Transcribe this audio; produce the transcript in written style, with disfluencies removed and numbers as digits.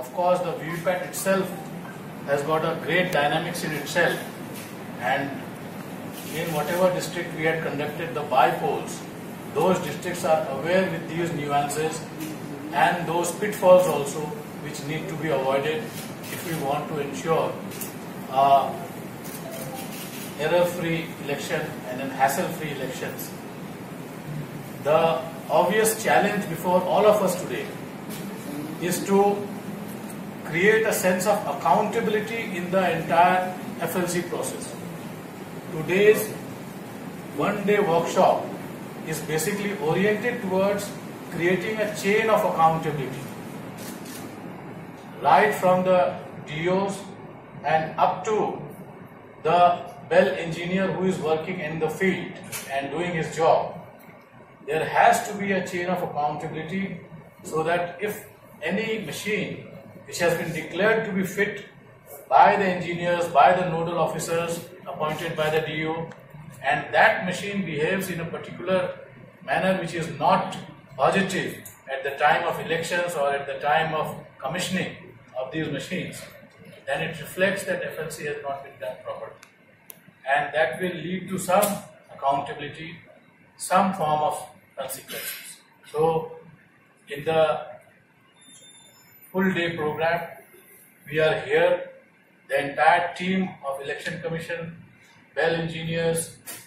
Of course, the VVPAT itself has got a great dynamics in itself, and in whatever district we had conducted the by-polls, those districts are aware with these nuances and those pitfalls also which need to be avoided if we want to ensure error-free election and an hassle-free elections. The obvious challenge before all of us today is to create a sense of accountability in the entire FLC process. Today's one-day workshop is basically oriented towards creating a chain of accountability, right from the DOs and up to the BEL engineer who is working in the field and doing his job. There has to be a chain of accountability so that if any machine which has been declared to be fit by the engineers, by the nodal officers appointed by the DO, and that machine behaves in a particular manner which is not positive at the time of elections or at the time of commissioning of these machines, then it reflects that FLC has not been done properly. And that will lead to some accountability, some form of consequences. So, in the full day program, we are here, the entire team of Election Commission, BEL engineers,